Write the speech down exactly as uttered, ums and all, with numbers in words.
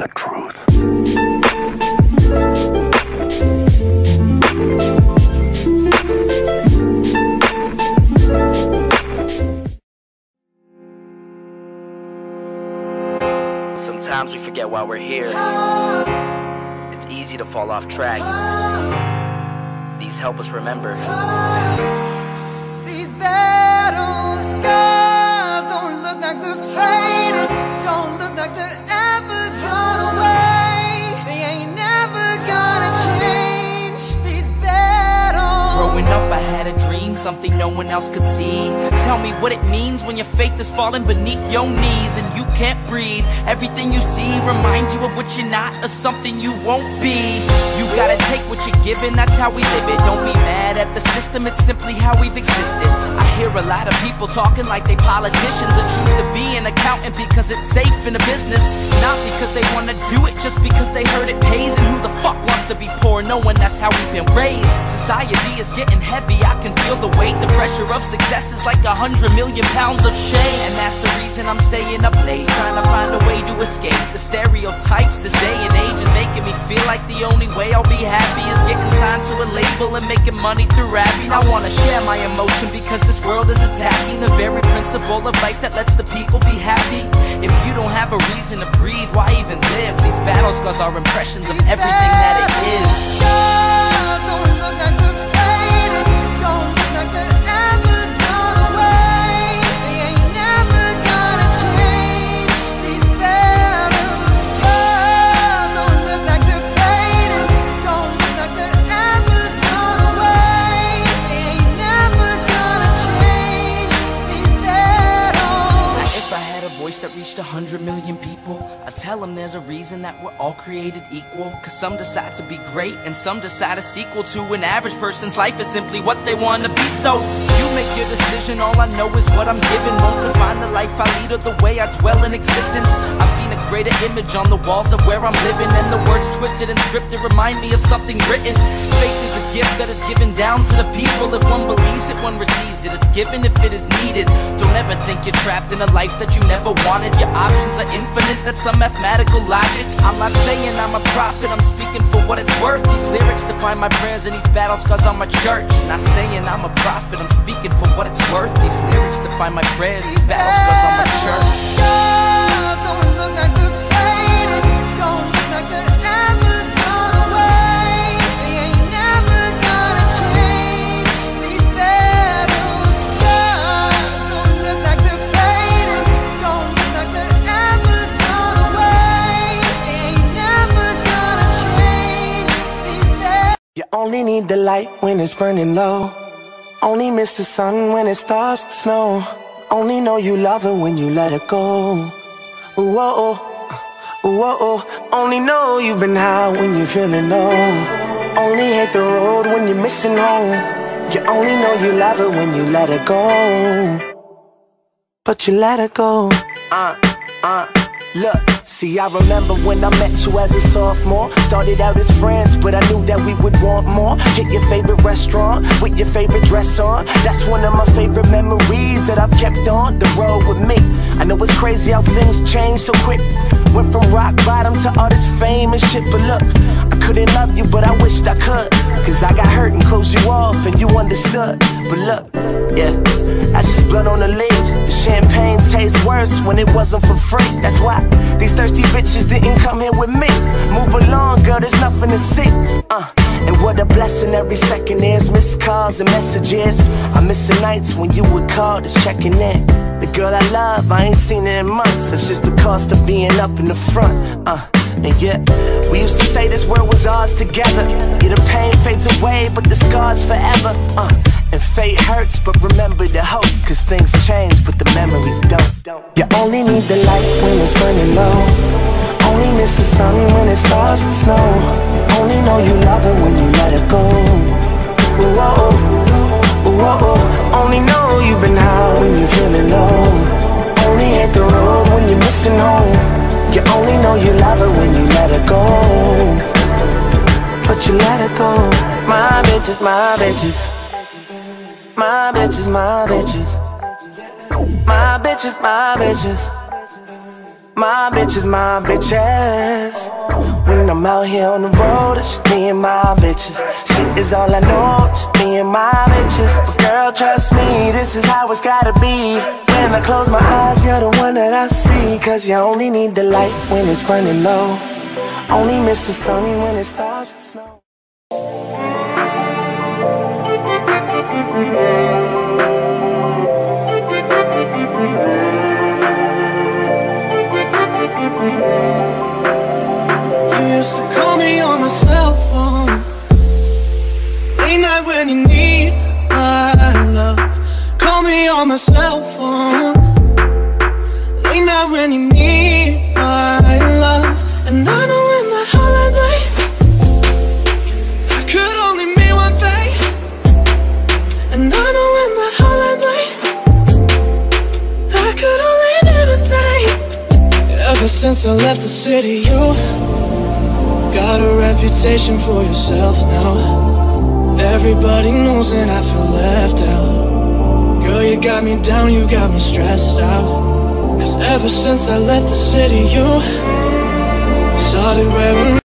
the truth. Sometimes we forget why we're here. It's easy to fall off track. These help us remember. These battle scars don't look like they're faded, don't look like they're ever gone away. They ain't never gonna change. These battles. Growing up I had a dream, something no one else could see. Tell me what it means when your faith is falling beneath your knees and you can't breathe. Everything you see reminds you of what you're not or something you won't be. You gotta take what you're given, that's how we live it. Don't be mad at the system, it's simply how we've existed. I hear a lot of people talking like they politicians and choose to be an accountant because it's safe in a business. Not because they wanna do it, just because they heard it pays. And who the fuck wants to be poor knowing that's how we've been raised? Society is getting heavy, I can feel the weight. The pressure of success is like a hundred million pounds of shame. And that's the reason I'm staying up late, trying to find a way to escape the stereotypes this day and age is making me feel like the only way I'll be happy is getting signed to a label and making money through rapping. I wanna share my emotion because this world is attacking the very principle of life that lets the people be happy. If you don't have a reason to breathe, why even live? These battle scars are impressions of everything that it is. Don't look like they're faded, don't look like they're ever gone away. They ain't never gonna change. These battle scars don't look like they're faded, don't look like they're ever gone away. They ain't never gonna change. These battles. Now if I had a voice that reached a hundred million people, I'd tell them there's a reason that we're all created equal. Cause some decide to be great and some decide a sequel to an average person's life is simply what they wanna be. So you make your decision, all I know is what I'm given. Won't define the life I lead or the way I dwell in existence. I've seen a greater image on the walls of where I'm living, and the words twisted and scripted remind me of something written. Faith is a gift that is given down to the people. If one believes it, one receives it. It's given if it is needed. Don't ever think you're trapped in a life that you never wanted. Your options are infinite, that's some mathematical logic. I'm not saying I'm a prophet, I'm speaking for what it's worth. These lyrics define my prayers and these battle scars on my church. Not saying I'm a prophet, I'm speaking for what it's worth. These lyrics define my prayers, these battle scars on my church. Don't look like they're faded, don't look like they're ever gone away. They ain't never gonna change. These battle scars don't look like they're faded, don't look like they're ever gone away. They ain't never gonna change. These battles. You only need the light when it's burning low. Only miss the sun when it starts to snow. Only know you love her when you let her go. Whoa, whoa. Only know you've been high when you're feeling low. Only hate the road when you're missing home. You only know you love her when you let her go. But you let her go. Uh, uh, look. See, I remember when I met you as a sophomore. Started out as friends, but I knew that we would want more. Hit your favorite restaurant with your favorite dress on. That's one of my favorite memories that I've kept on the road with me. I know it's crazy how things change so quick. Went from rock bottom to all this fame and shit. But look, I couldn't love you, but I wished I could. Cause I got hurt and closed you off and you understood. But look, yeah, that's just blood on the leaves. The champagne tastes worse when it wasn't for free. That's why these thirsty bitches didn't come here with me. Move along, girl, there's nothing to see. Uh, and what a blessing every second is. Missed calls and messages. I miss the nights when you would call, just checking in. The girl I love, I ain't seen her in months. That's just the cost of being up in the front. Uh, and yeah, we used to say this world was ours together. Yeah, the pain fades away, but the scars forever. Uh, and fate hurts, but remember the hope. Cause things change, but the memories don't. You only need the light when it's burning low. Only miss the sun when it starts to snow. Only know you love her when you let her go. Whoa, whoa. Only know you've been high when you're feeling low. Only hate the road when you're missing home. You only know you love her when you let her go. But you let her go. My bitches, my bitches. My bitches, my bitches. My bitches, my bitches. My bitches, my bitches. When I'm out here on the road, it's just me and my bitches. Shit is all I know, just me and my bitches. But girl, trust me, this is how it's gotta be. When I close my eyes, you're the one that I see. Cause you only need the light when it's burning low. Only miss the sun when it starts to snow. You used to call me on my cell phone, late night when you need my love. Call me on my cell phone, late night when you need my love. And I know in that holiday that could only mean one thing. And I know in that holiday that could only mean one thing. Ever since I left the city, you got a reputation for yourself now. Everybody knows that I feel left out. Girl, you got me down, you got me stressed out. Cause ever since I left the city, you started wearing